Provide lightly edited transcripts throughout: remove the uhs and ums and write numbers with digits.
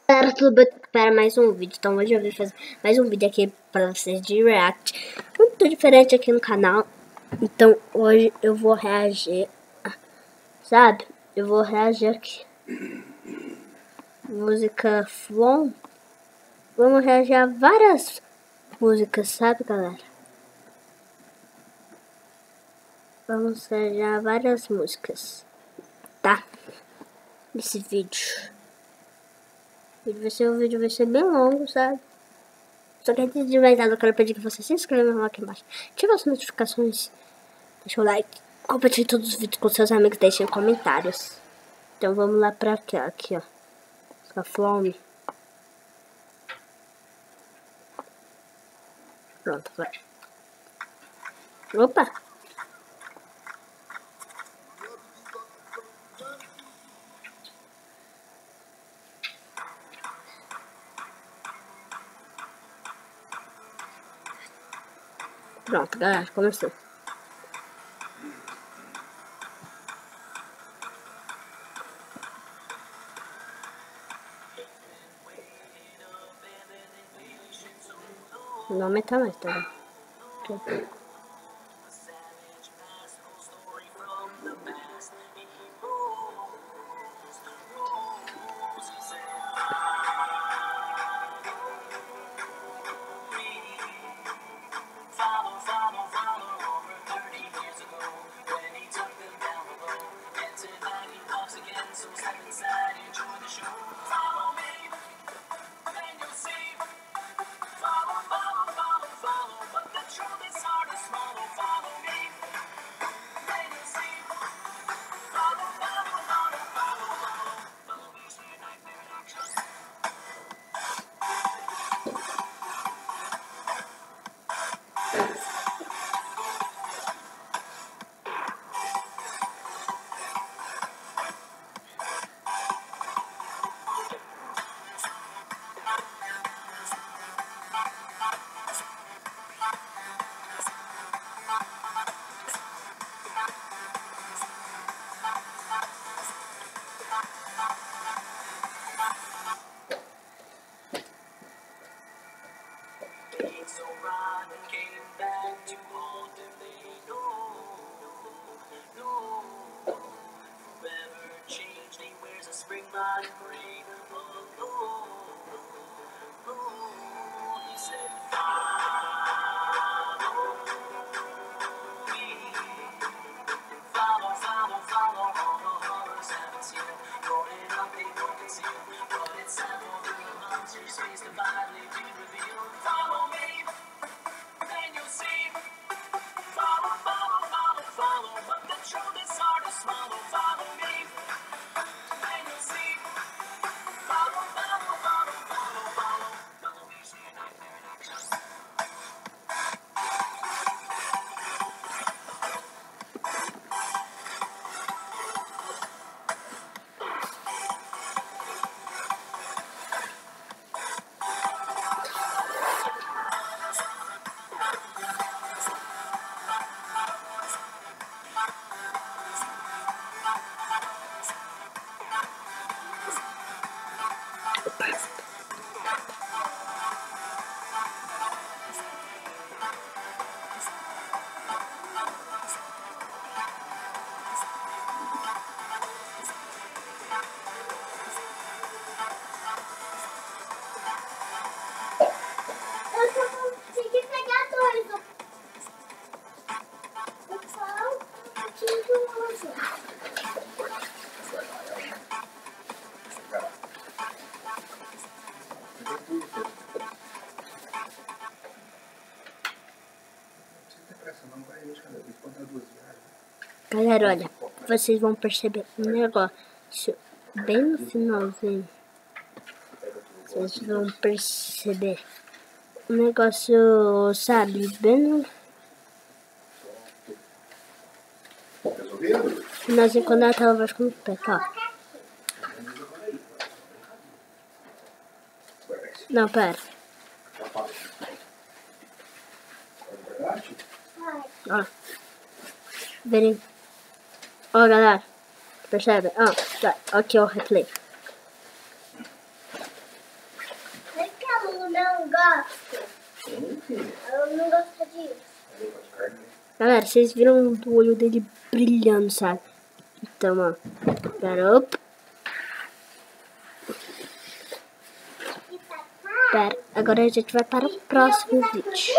Galera, tudo bem para mais um vídeo. Então hoje eu vim fazer mais um vídeo aqui para vocês de react, muito diferente aqui no canal. Então hoje eu vou reagir, sabe? Eu vou reagir aqui música From. Vamos reagir a várias músicas, sabe, galera? Vamos reagir a várias músicas, tá? Nesse vídeo. O vídeo vai ser bem longo, sabe? Só que antes de mais nada, eu quero pedir que você se inscreva aqui embaixo, ative as notificações, deixa o like, compartilhe todos os vídeos com seus amigos, deixem comentários. Então vamos lá pra cá, aqui ó, a fome. Pronto, vai. Opa! Pronto, galera, começou. Não aumenta mais, tá? Okay. So Ron came back to hold them, they no, whoever changed, he wears a spring like rain. He said, follow, all the horrors haven't seen him. Growing up, they won't conceal, but it's time for the monster's face to finally be revealed. Follow me. But the truth is hard to swallow. Follow me, and you'll see. Follow me, see a nightmare in action. Galera, olha, vocês vão perceber um negócio bem no finalzinho. Vocês vão perceber um negócio, sabe, bem no finalzinho, quando ela tava ficando perto, ó. Não, pera. Ó. Verem. Ó, galera. Percebe? Ó, tá. Aqui, ó, replay. não gosto. Sim, filho. Eu não gosto disso. Eu gosto de carne. Galera, vocês viram o olho dele brilhando, sabe? Então, ó. Pera, op. Pera, agora a gente vai para o próximo vídeo.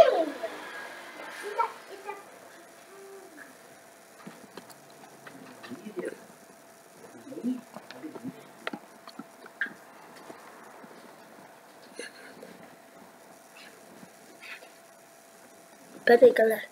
Pera aí, galera.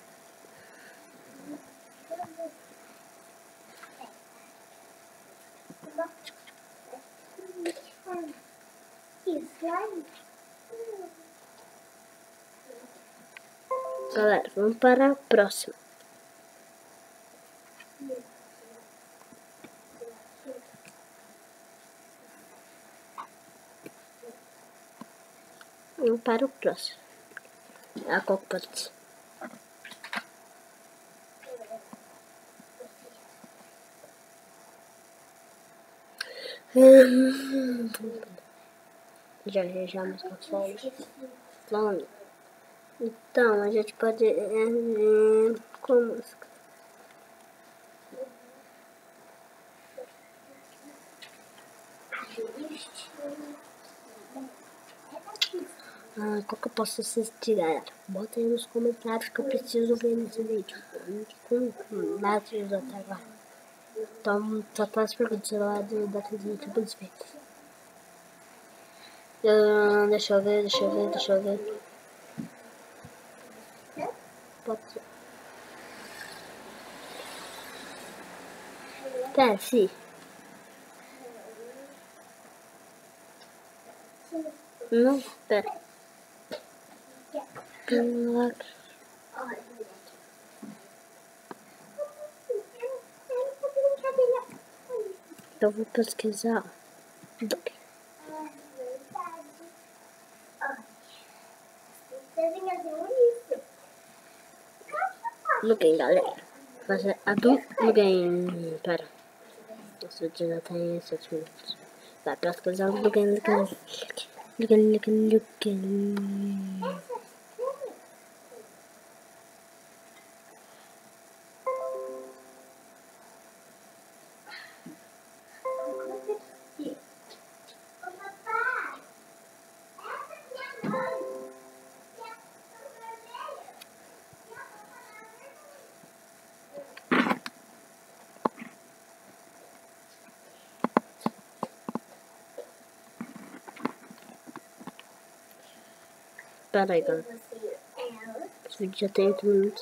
Galera, vamos para a próxima. Vamos para o próximo. A qual pode ser? Já, mas posso falar. Falando. Então, a gente pode... com música. Qual que eu posso assistir, galera? Bota aí nos comentários que eu preciso ver nesse vídeo. Com dados até agora. Então, só tá as perguntas lá da coisinha tipo dos vídeos. Deixa eu ver. Pode ser. Pera, sim. Não, pera. Eu vou pesquisar. Looking, galera. Fazer looking. Pera. Nossa, o dia já tem 7 minutos. Vai pesquisar looking. Pera aí, galera. Esse vídeo já tem 8 minutos.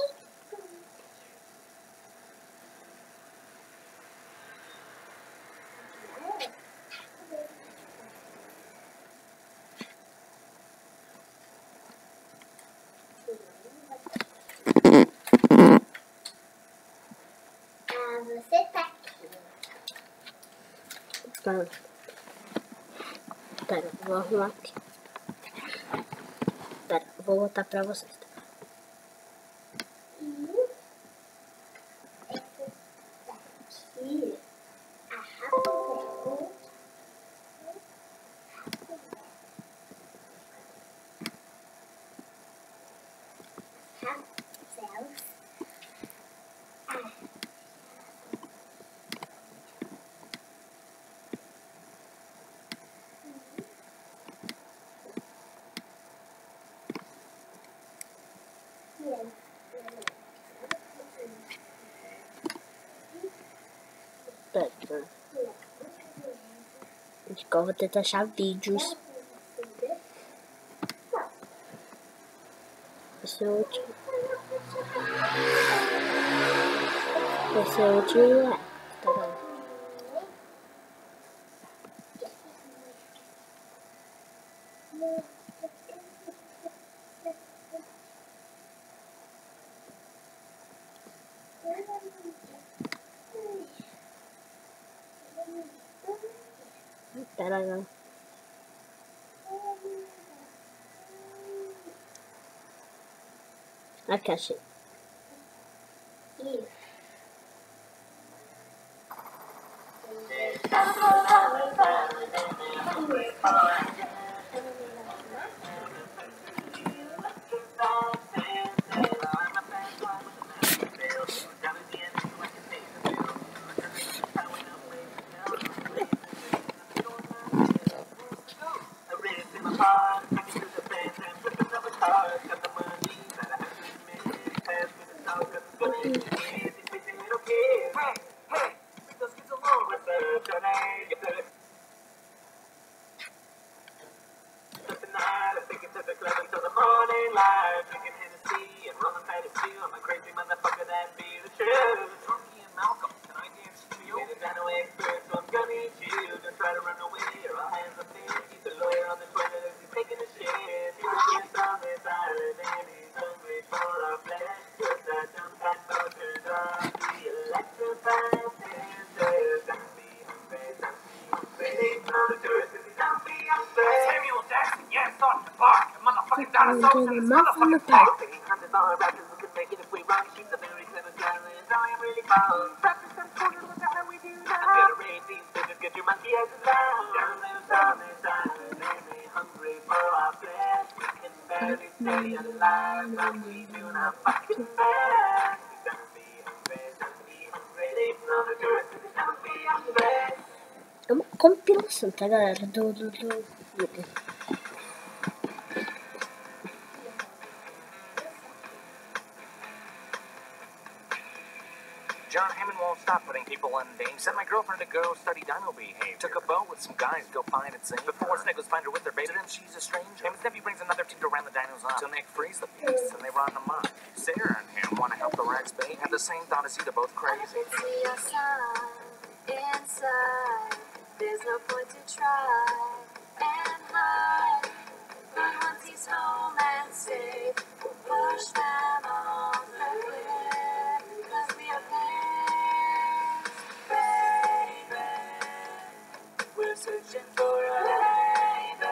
Você tá aqui. Pera, vou arrumar aqui. Pera, vou botar pra vocês. Pera. Acho que eu vou tentar achar vídeos. Esse é o último. Tá bom. Pera aí. Aqui, achei. no pai. É uma compilação, tá, galera? Do vídeo. John Hammond won't stop putting people in danger. Sent my girlfriend to go study dino behavior. Took a boat with some guys to go find and save. Before Sniggles find her with their bait, then she's a stranger. Hammond's nephew brings another team to round the dinos up. Till Nick frees the beasts and they run amok. Sarah and him want to help the Rex bait. Have the same thought as you, they're both crazy. Inside, there's no point to try and hide. But once he's home and safe, we'll push them on the cliff. 'Cause we are playing, baby. We're searching for a baby.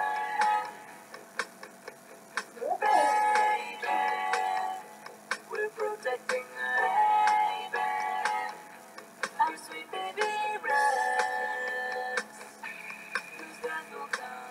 Baby, we're protecting a baby. Our sweet baby Rex, whose death will come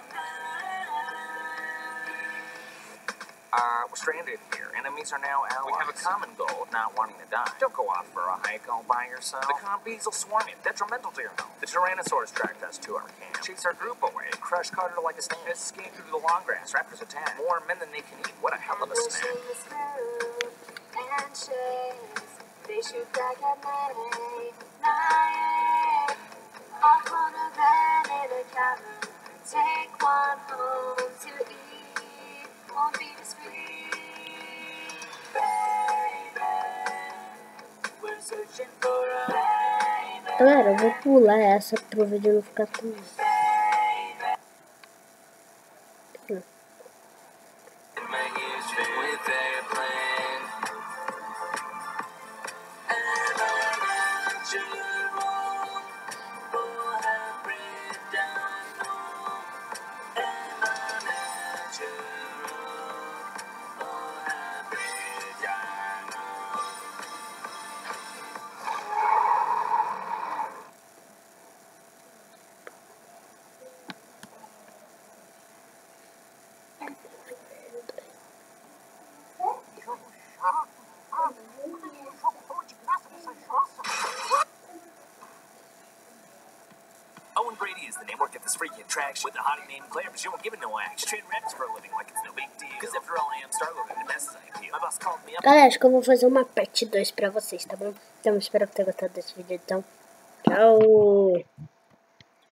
We're stranded here. Enemies are now allies. We have a common goal of not wanting to die. Don't go off for a hike all by yourself. The compies will swarm you, detrimental to your health. The Tyrannosaurus tracked us to our camp. Chase our group away. Crush Carter like a stand. Escape through the long grass. Raptors attack. More men than they can eat. What a hell of a snack. and chase. They shoot back at me. Night, off on a van in a cabin. Take one home to eat. Won't be discreet, baby. We're searching for a baby. Galera, eu vou pular essa pro vídeo não ficar tão... Owen Brady is the name. Worked at this freaky attraction with a hottie named Claire, but she won't give it no action. Train rabbits for a living like it's no big deal. Because after all, I am Star-Lord and the best as I feel. My boss called me up. Galera, acho que eu vou fazer uma parte 2 pra vocês, tá bom? Então, espero que tenham gostado desse vídeo, então. Tchau!